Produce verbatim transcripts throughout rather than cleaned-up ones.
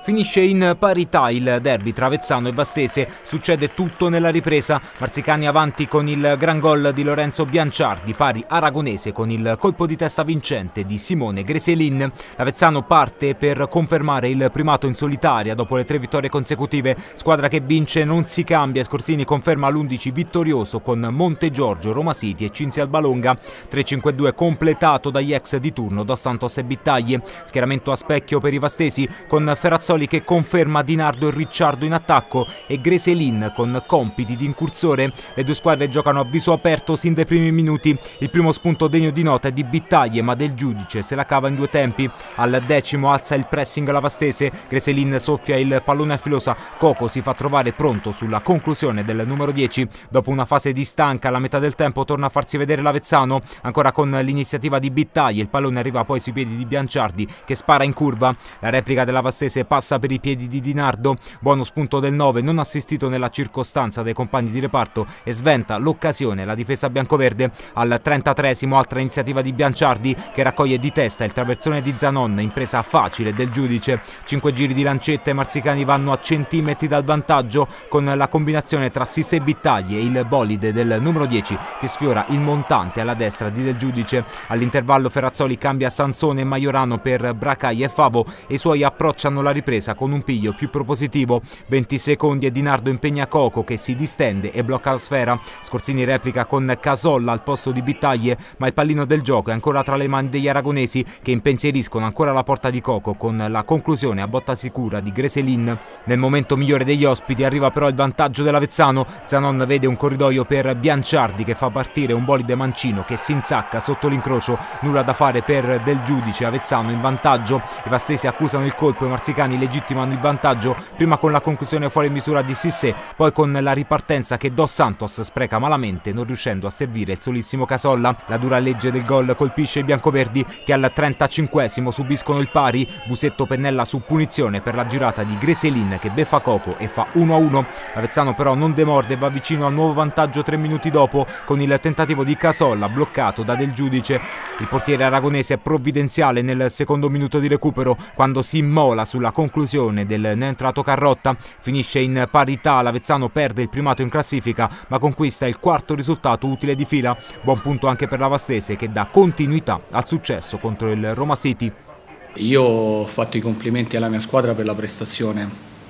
Finisce in parità il derby tra Avezzano e Vastese, succede tutto nella ripresa, Marzicani avanti con il gran gol di Lorenzo Bianciardi, pari Aragonese con il colpo di testa vincente di Simone Greselin. L'Avezzano parte per confermare il primato in solitaria dopo le tre vittorie consecutive, squadra che vince non si cambia, Scorsini conferma l'undici vittorioso con Montegiorgio, Roma City e Cinzia Albalonga, tre cinque due completato dagli ex di turno Dos Santos e Bittaglie, schieramento a specchio per i vastesi con Ferrazzoli che conferma Di Nardo e Ricciardo in attacco e Greselin con compiti di incursore. Le due squadre giocano a viso aperto sin dai primi minuti. Il primo spunto degno di nota è di Bittaglie, ma Del Giudice se la cava in due tempi. Al decimo alza il pressing la Vastese, Greselin soffia il pallone a filosa, Coco si fa trovare pronto sulla conclusione del numero dieci. Dopo una fase di stanca alla metà del tempo torna a farsi vedere l'Avezzano, ancora con l'iniziativa di Bittaglie, il pallone arriva poi sui piedi di Bianciardi che spara in curva. La replica della Vastese passa per i piedi di Di Nardo, buono spunto del nove, non assistito nella circostanza dai compagni di reparto e sventa l'occasione la difesa biancoverde. Al trentatreesimo altra iniziativa di Bianciardi che raccoglie di testa il traversone di Zanon, impresa facile del Giudice. Cinque giri di lancetta e Marzicani vanno a centimetri dal vantaggio con la combinazione tra Sisse e Bittaglie e il bolide del numero dieci che sfiora il montante alla destra di Del Giudice. All'intervallo Ferrazzoli cambia Sansone e Majorano per Bracai e Favo e i suoi approcciano la ripresa con un piglio più propositivo. venti secondi e Di Nardo impegna Coco che si distende e blocca la sfera. Scorsini replica con Casolla al posto di Bittaglie, ma il pallino del gioco è ancora tra le mani degli aragonesi che impensieriscono ancora la porta di Coco con la conclusione a botta sicura di Greselin. Nel momento migliore degli ospiti arriva però il vantaggio dell'Avezzano. Zanon vede un corridoio per Bianciardi che fa partire un bolide mancino che si insacca sotto l'incrocio, nulla da fare per Del Giudice, Avezzano in vantaggio. I vastesi accusano il colpo e Marzicani legittimano il vantaggio, prima con la conclusione fuori misura di Sissé, poi con la ripartenza che Dos Santos spreca malamente non riuscendo a servire il solissimo Casolla. La dura legge del gol colpisce i biancoverdi che al trentacinquesimo subiscono il pari. Busetto pennella su punizione per la girata di Greselin che beffa Coco e fa uno a uno. Avezzano però non demorde e va vicino al nuovo vantaggio tre minuti dopo con il tentativo di Casolla bloccato da Del Giudice. Il portiere aragonese è provvidenziale nel secondo minuto di recupero quando si immola sulla conclusione del neoentrato Carrotta. Finisce in parità, l'Avezzano perde il primato in classifica ma conquista il quarto risultato utile di fila. Buon punto anche per la Vastese che dà continuità al successo contro il Roma City. Io ho fatto i complimenti alla mia squadra per la prestazione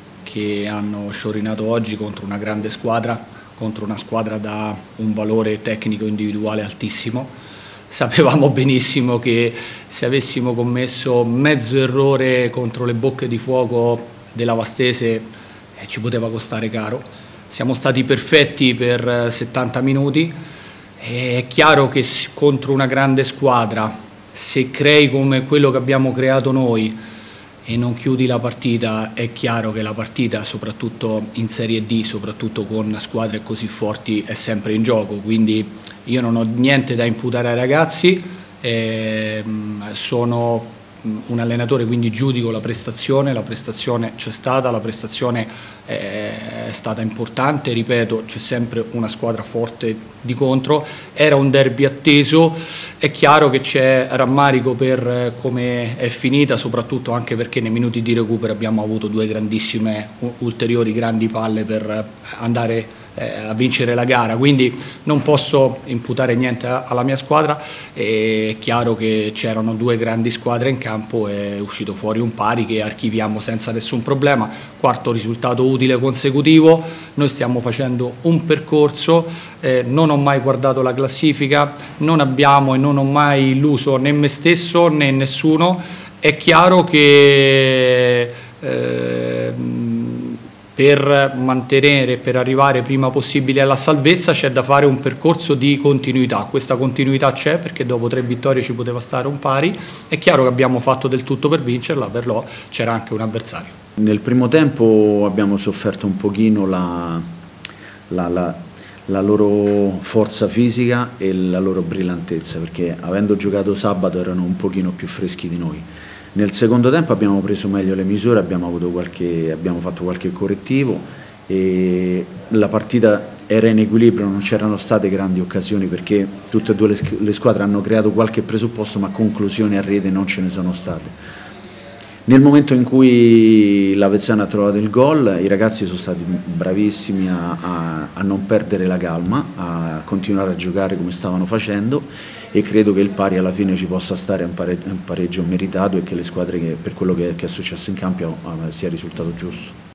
che hanno sciorinato oggi contro una grande squadra, contro una squadra da un valore tecnico individuale altissimo. Sapevamo benissimo che se avessimo commesso mezzo errore contro le bocche di fuoco della Vastese eh, ci poteva costare caro. Siamo stati perfetti per settanta minuti. È chiaro che contro una grande squadra, se crei come quello che abbiamo creato noi e non chiudi la partita, è chiaro che la partita, soprattutto in Serie D, soprattutto con squadre così forti, è sempre in gioco. Quindi io non ho niente da imputare ai ragazzi, eh, sono un allenatore, quindi giudico la prestazione, la prestazione c'è stata, la prestazione è stata importante, ripeto, c'è sempre una squadra forte di contro, era un derby atteso, è chiaro che c'è rammarico per come è finita, soprattutto anche perché nei minuti di recupero abbiamo avuto due grandissime, ulteriori grandi palle per andare a vincere la gara, quindi non posso imputare niente alla mia squadra. È chiaro che c'erano due grandi squadre in campo e è uscito fuori un pari che archiviamo senza nessun problema, quarto risultato utile consecutivo. Noi stiamo facendo un percorso, eh, non ho mai guardato la classifica, non abbiamo e non ho mai illuso né me stesso né nessuno. È chiaro che eh, per mantenere, per arrivare prima possibile alla salvezza c'è da fare un percorso di continuità. Questa continuità c'è perché dopo tre vittorie ci poteva stare un pari. È chiaro che abbiamo fatto del tutto per vincerla, però c'era anche un avversario. Nel primo tempo abbiamo sofferto un pochino la, la, la, la loro forza fisica e la loro brillantezza, perché avendo giocato sabato erano un pochino più freschi di noi. Nel secondo tempo abbiamo preso meglio le misure, abbiamo, avuto qualche, abbiamo fatto qualche correttivo e la partita era in equilibrio, non c'erano state grandi occasioni perché tutte e due le, le squadre hanno creato qualche presupposto ma conclusioni a rete non ce ne sono state. Nel momento in cui l'Avezzano ha trovato il gol, i ragazzi sono stati bravissimi a, a, a non perdere la calma, a continuare a giocare come stavano facendo, e credo che il pari alla fine ci possa stare un pareggio, un pareggio meritato, e che le squadre, che, per quello che, che è successo in campo, sia risultato giusto.